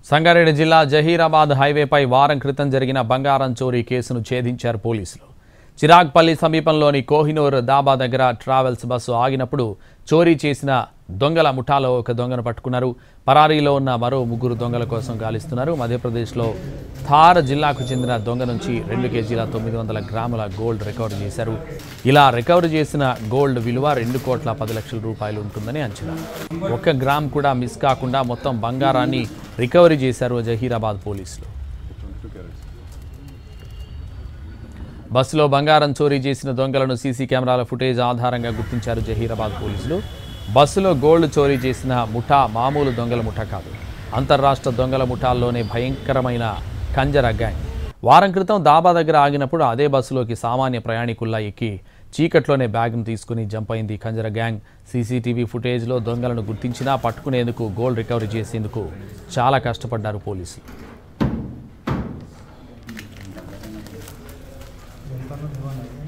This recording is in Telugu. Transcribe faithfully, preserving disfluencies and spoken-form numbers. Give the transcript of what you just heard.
సంగారెడ్డి జిల్లా జహీరాబాద్ హైవేపై వారం క్రితం జరిగిన బంగారం చోరీ కేసును ఛేదించారు పోలీసులు. చిరాగ్పల్లి సమీపంలోని కోహినూర్ దాబా దగ్గర ట్రావెల్స్ బస్సు ఆగినప్పుడు చోరీ చేసిన దొంగల ముఠాలో ఒక దొంగను పట్టుకున్నారు. పరారీలో ఉన్న మరో ముగ్గురు దొంగల కోసం గాలిస్తున్నారు. మధ్యప్రదేశ్లో థార్ జిల్లాకు చెందిన దొంగ నుంచి రెండు కేజీల తొమ్మిది వందల గ్రాముల గోల్డ్ రికవర్ చేశారు. ఇలా రికవర్ చేసిన గోల్డ్ విలువ రెండు కోట్ల పది లక్షల రూపాయలు ఉంటుందని అంచనా. ఒక్క గ్రామ్ కూడా మిస్ కాకుండా మొత్తం బంగారాన్ని రికవరీ చేశారు జహీరాబాద్ పోలీసులు. బస్సులో బంగారం చోరీ చేసిన దొంగలను సీసీ కెమెరాల ఫుటేజ్ ఆధారంగా గుర్తించారు జహీరాబాద్ పోలీసులు. బస్సులో గోల్డ్ చోరీ చేసిన ముఠా మామూలు దొంగల ముఠా కాదు, అంతర్రాష్ట్ర దొంగల ముఠాల్లోనే భయంకరమైన కంజర గ్యాంగ్. వారం క్రితం దాబా దగ్గర ఆగినప్పుడు అదే బస్సులోకి సామాన్య ప్రయాణికుల్లా ఎక్కి చీకట్లోనే బ్యాగ్ను తీసుకుని జంప్ అయింది కంజర గ్యాంగ్. సీసీటీవీ ఫుటేజ్లో దొంగలను గుర్తించినా పట్టుకునేందుకు గోల్డ్ రికవరీ చేసేందుకు చాలా కష్టపడ్డారు పోలీసులు. Bukan